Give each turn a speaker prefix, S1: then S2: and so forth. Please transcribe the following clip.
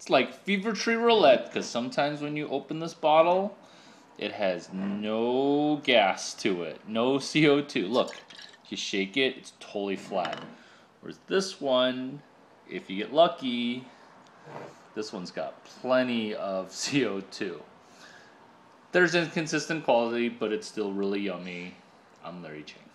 S1: It's like fever tree roulette, because sometimes when you open this bottle, it has no gas to it, no CO2. Look, if you shake it, it's totally flat. Whereas this one, if you get lucky, this one's got plenty of CO2. There's inconsistent quality, but it's still really yummy. I'm Larry Chang.